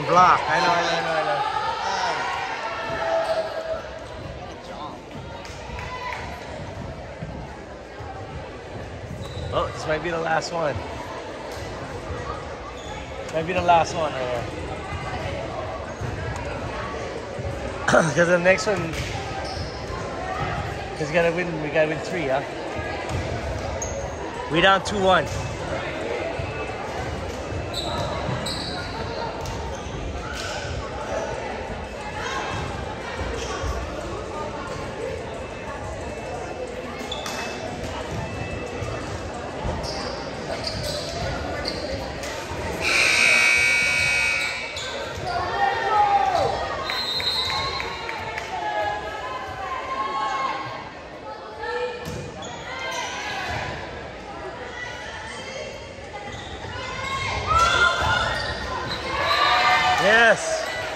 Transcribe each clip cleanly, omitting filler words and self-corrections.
and block. I know. Oh, this might be the last one. Might be the last one right here. Because the next one, because we gotta win 3, huh? We down 2-1. Yes.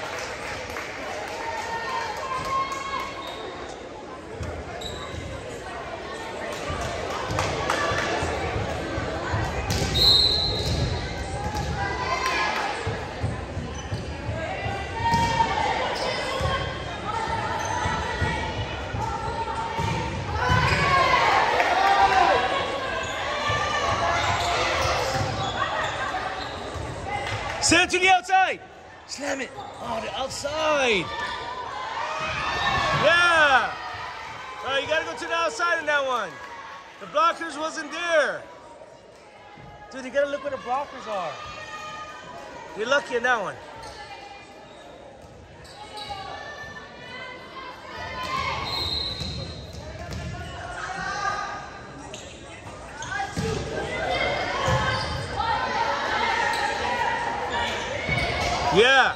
Send it to the outside. Slam it. Oh, the outside. Yeah. Oh, you gotta go to the outside on that one. The blockers wasn't there. Dude, you gotta look where the blockers are. You're lucky in that one. Yeah.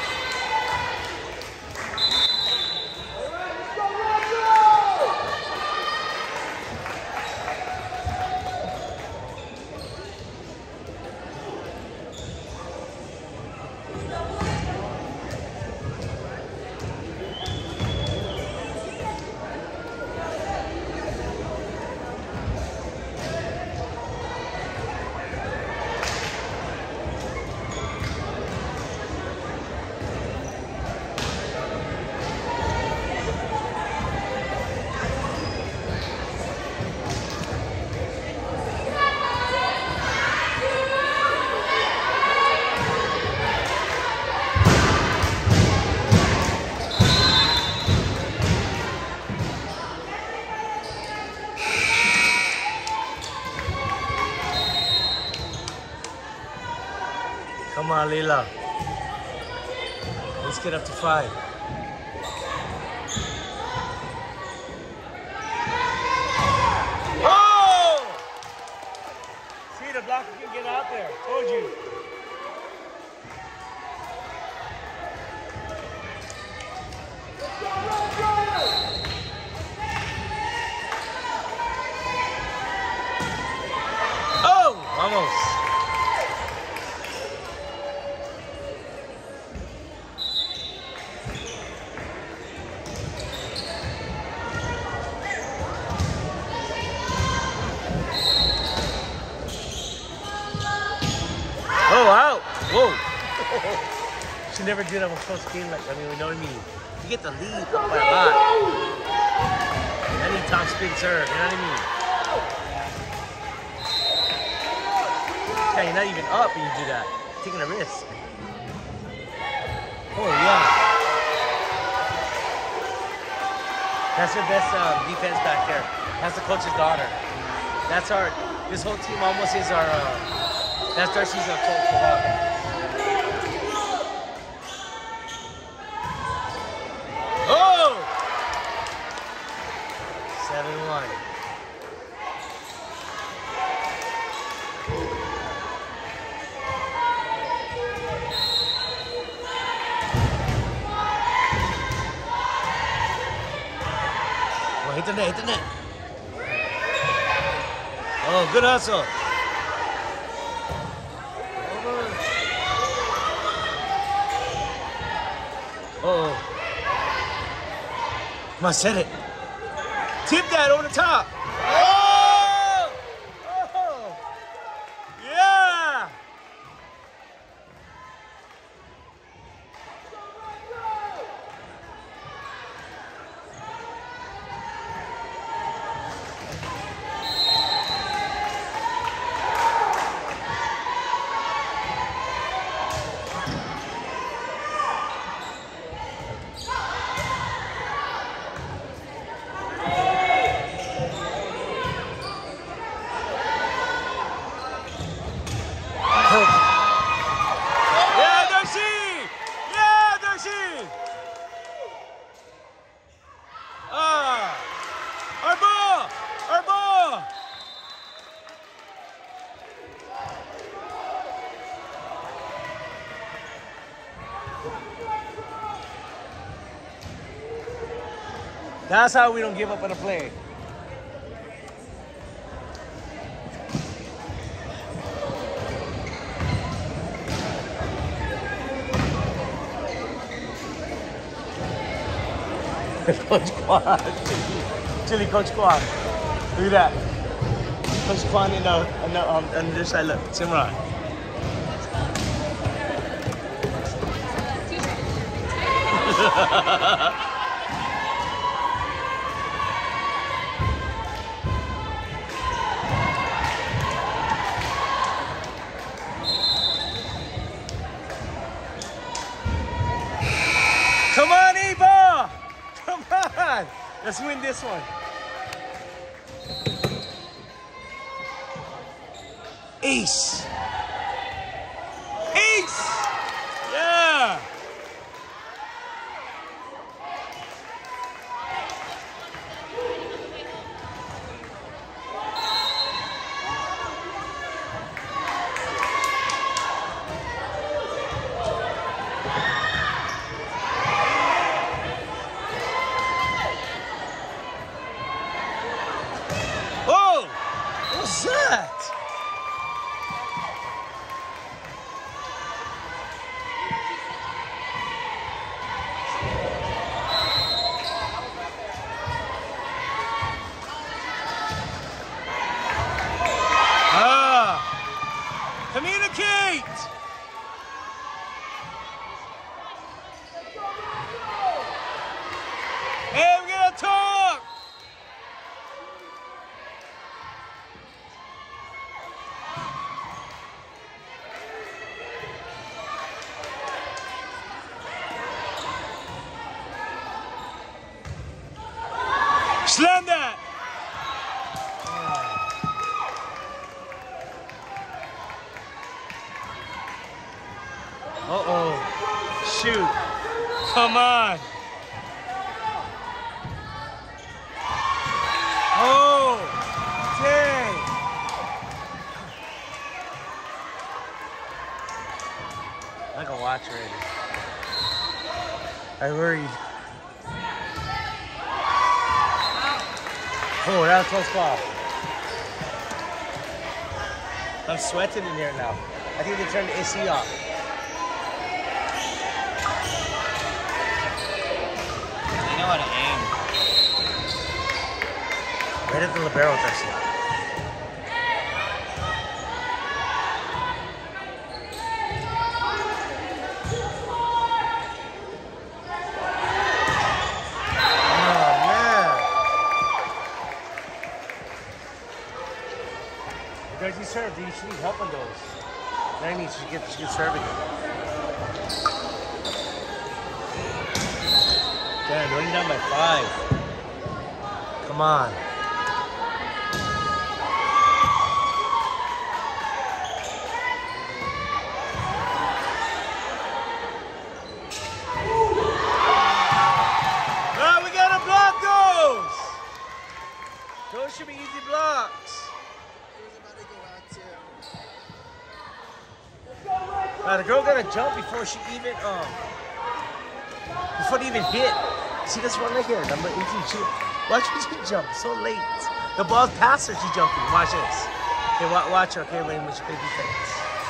Come on, Lila. Let's get up to 5. Oh! See, the blocker can get out there. Told you. Oh! Almost. Oh, out! Whoa! Should never do that with close game like, you know what I mean? You get the lead up by a lot. Any top spin serve, you know what I mean? Yeah, you're not even up and you do that. You're taking a risk. Oh, yeah. That's your best defense back there. That's the coach's daughter. That's our, this whole team almost is our, that's Darcy's coach for volleyball. Oh! 7-1. Oh, hit the net, hit the net. Oh, good hustle. Uh-oh. Come on, set it. Tip that over the top. Oh! Oh! Yeah! That's how we don't give up on a play. Coach Kwan. Chili Coach Kwan. Look at that. Coach Kwan on this side, look. Cimarron. Come on, Eva! Come on! Let's win this one. Ace! Ace! Yeah! Oh! What's that? Communicate! Hey, we're gonna talk! Slam that! Uh-oh. Shoot. Come on. Oh. Dang. I can watch already. I worried. Oh, that was close call. I'm sweating in here now. I think they turned the AC off. I know how to aim. Right at the libero, Darcy. Oh, man. Darcy served. You should need help on those. Now you need to get serving it. Damn, running down by 5. Come on. Oh, we gotta block those! Those should be easy blocks. The girl gotta jump before she even before they even hit. See this one right here, number 18. Watch her jump so late. The ball's past her, she's jumping. Watch this. Okay, watch her. Okay, when she plays defense.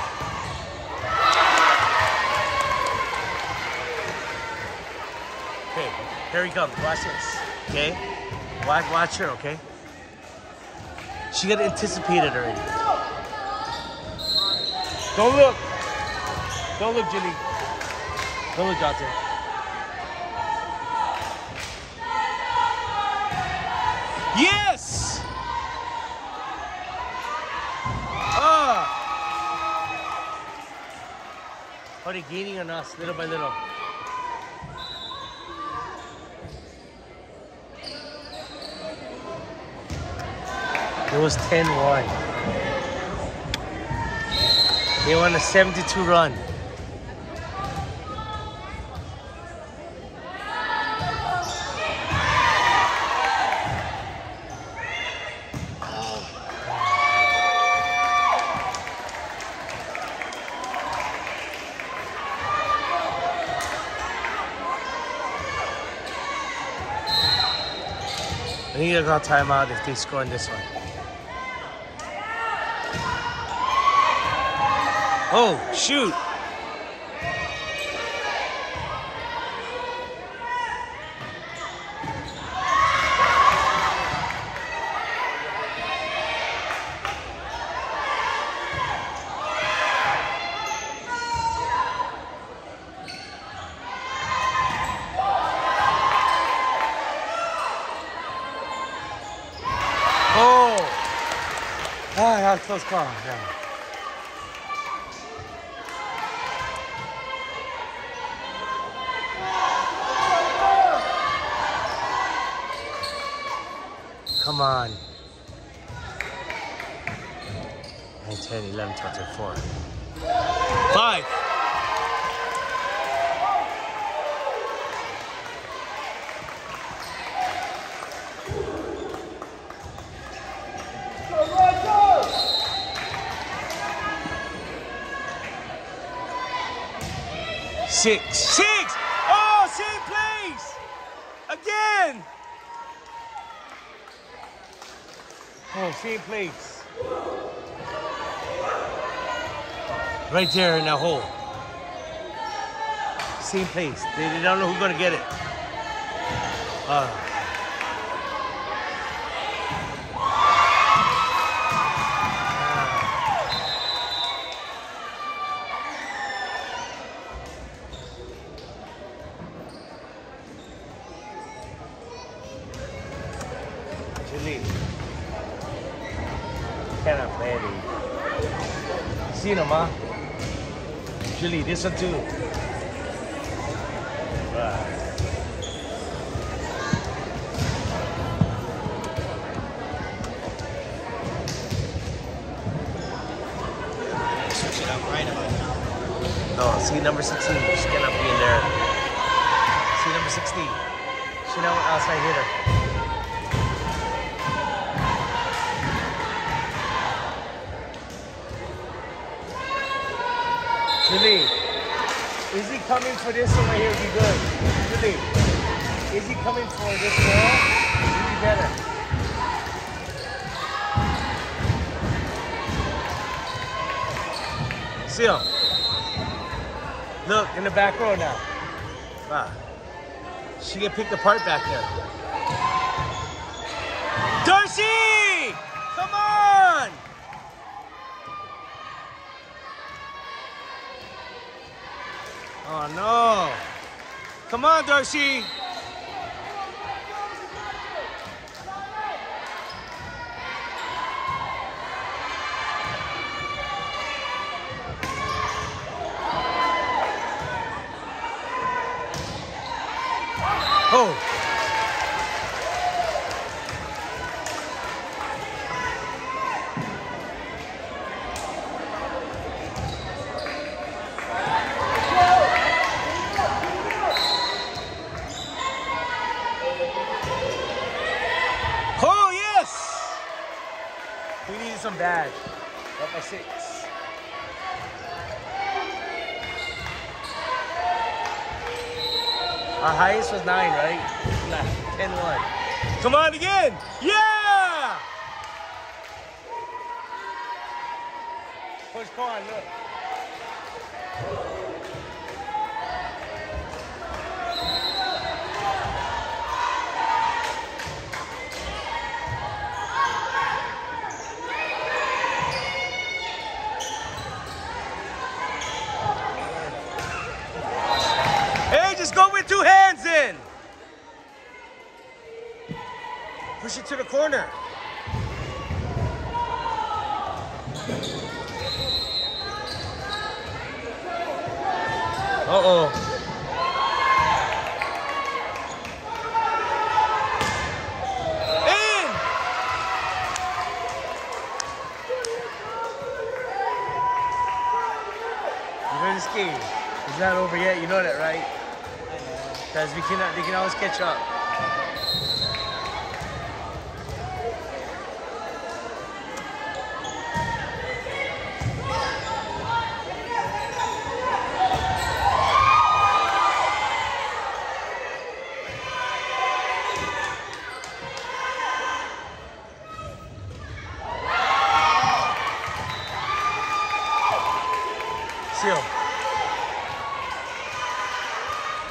Okay, here he comes. Watch this. Okay, watch her. Okay, she got anticipated already. Don't look. Don't look, Jimmy. Don't look, Johnson. Yes! Ah! Are they gaining on us little by little? It was 10-1. They won a 72 run. I think they'll call timeout if they score in this one. Oh, shoot. Oh, close call. Yeah. Come on. 9, 10, 11, 12, 4. 5. Six. Oh, same place. Again. Oh, same place. Right there in that hole. Same place. They don't know who's going to get it. Cannot play it. See no ma. Julie, this one too. Switch it up right about now. No, see number 16. She cannot be in there. See number 16. She know outside hitter. Julie, is he coming for this one right here? Would be good. Julie, is he coming for this ball? Would be better. See him. Look, in the back row now. Wow. She get picked apart back there. Darcy! Come on! Oh no! Come on, Darcy! Oh! Oh, yes! We needed some bad. Up by 6. Our highest was 9, right? 10-1. Come on again! Yeah! Push, come on, look. Just go with 2 hands in. Push it to the corner. Uh-oh. In! You know this game. It's not over yet. You know that, right? Because they can always catch up.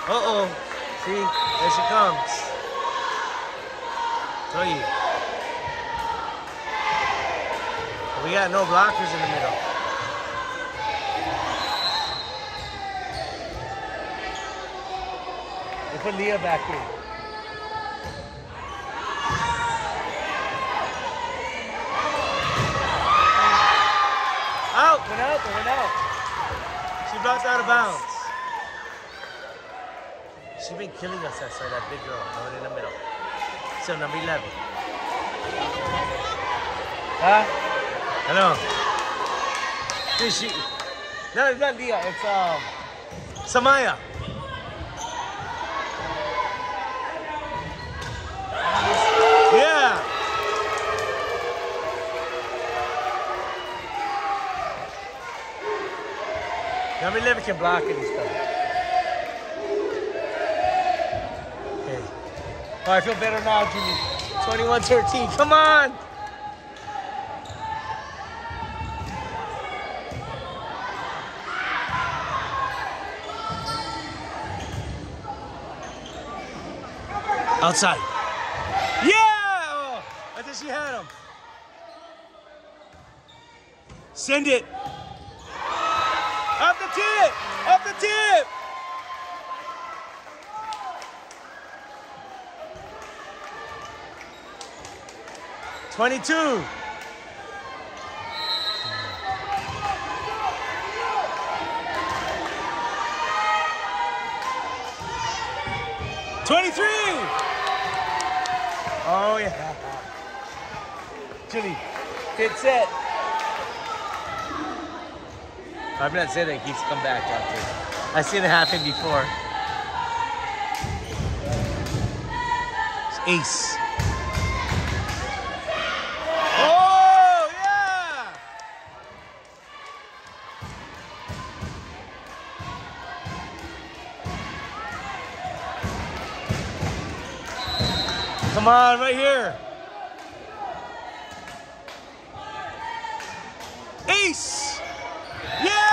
Uh-oh. See? There she comes. Told you. We got no blockers in the middle. They put Leah back in. Out! Went out, went out. She blocked out of bounds. She's been killing us, that big girl, going in the middle. So number 11. Huh? Hello. Is she? No, it's not Leah. It's Samaya. Yeah. Number 11 can block it and stuff. Okay. Oh, I feel better now, Jimmy. 21-13. Come on. Outside. Yeah! Oh, I think she had him. Send it. Up the tip! Up the tip! $22. $23. Oh yeah. Chili. Get set. I'm not saying that he keeps come back after. I've seen it happen before. It's ace. Oh yeah! Come on, right here. Ace! Yeah!